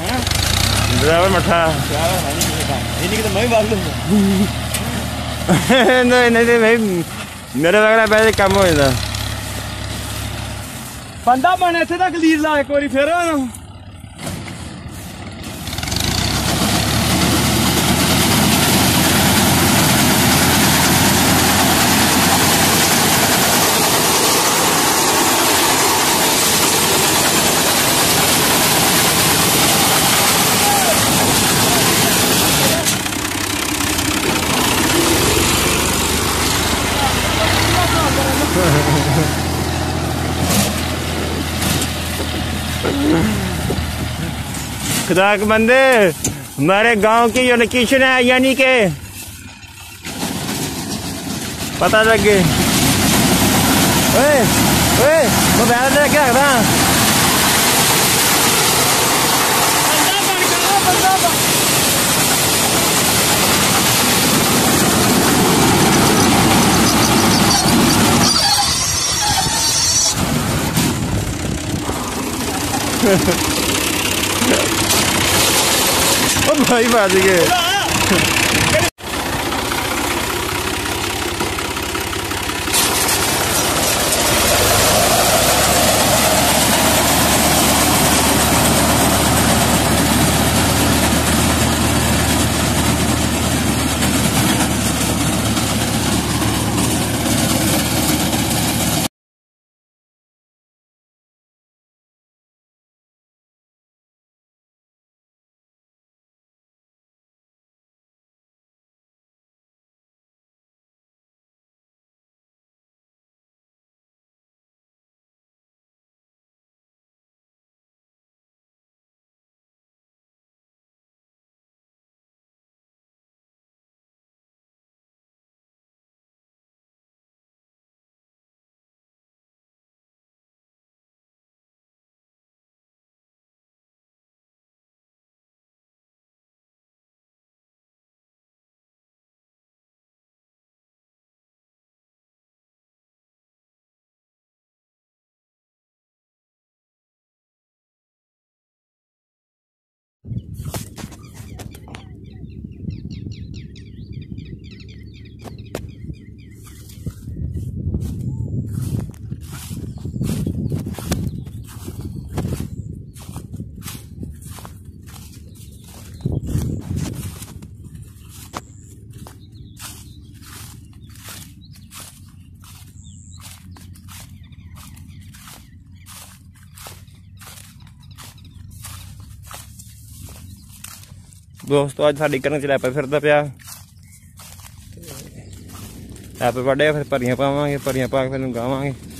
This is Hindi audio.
ड्राइवर मठा मैं बात नहीं नहीं भाई मेरे वगैरह पैसे कम हो जाता बंदा बने इत्थे तक लीर ला एक बारी फिर खुदा के बंदे हमारे गांव की जो लोकेशन है यानी के पता लगे मोबाइल से क्या रखना ओ भाई बाज गए दोस्तों अज साडी कणक च लैपा फिरदा पिया लैपे वड्डे फिर भरियां पावांगे भरियां पा के फिर गावांगे।